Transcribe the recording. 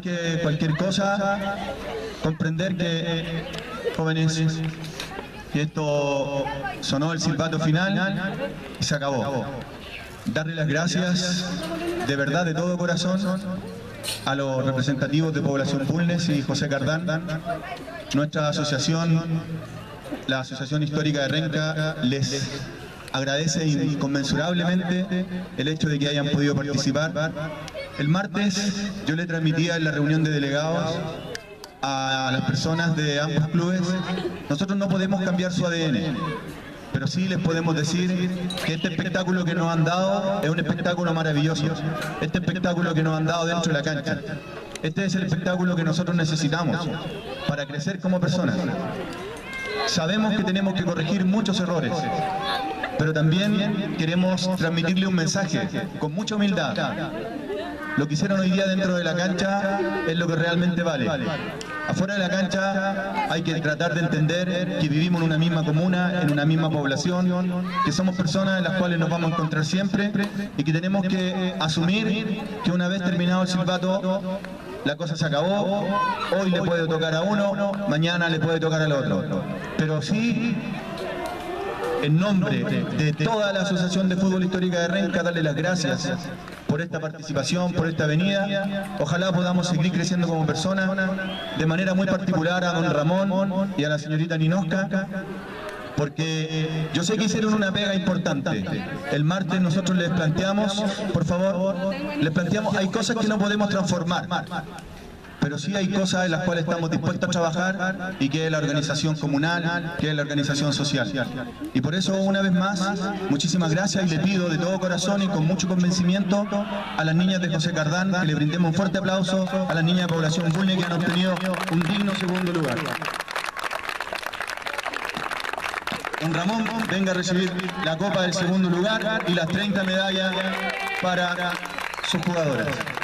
que cualquier cosa, comprender que, jóvenes, que esto sonó el silbato final y se acabó. Darle las gracias de verdad, de todo corazón, a los representativos de Población Bulnes y José Cardán. Nuestra asociación, la Asociación Histórica de Renca, les agradece inconmensurablemente el hecho de que hayan podido participar. El martes yo le transmitía en la reunión de delegados a las personas de ambos clubes: nosotros no podemos cambiar su ADN, pero sí les podemos decir que este espectáculo que nos han dado es un espectáculo maravilloso. Este espectáculo que nos han dado dentro de la cancha, este es el espectáculo que nosotros necesitamos para crecer como personas. Sabemos que tenemos que corregir muchos errores, pero también queremos transmitirle un mensaje con mucha humildad. Lo que hicieron hoy día dentro de la cancha es lo que realmente vale. Afuera de la cancha hay que tratar de entender que vivimos en una misma comuna, en una misma población, que somos personas en las cuales nos vamos a encontrar siempre y que tenemos que asumir que una vez terminado el silbato, la cosa se acabó. Hoy le puede tocar a uno, mañana le puede tocar al otro. Pero sí, en nombre de toda la Asociación de Fútbol Histórica de Renca, darle las gracias por esta participación, por esta venida. Ojalá podamos seguir creciendo como personas, de manera muy particular a don Ramón y a la señorita Ninosca, porque yo sé que hicieron una pega importante. El martes nosotros les planteamos, por favor, les planteamos, hay cosas que no podemos transformar, pero sí hay cosas en las cuales estamos dispuestos a trabajar, y que es la organización comunal, que es la organización social. Y por eso, una vez más, muchísimas gracias, y le pido de todo corazón y con mucho convencimiento a las niñas de José Cardán que le brindemos un fuerte aplauso, a las niñas de Población Bulnes que han obtenido un digno segundo lugar. Don Ramón venga a recibir la copa del segundo lugar y las 30 medallas para sus jugadoras.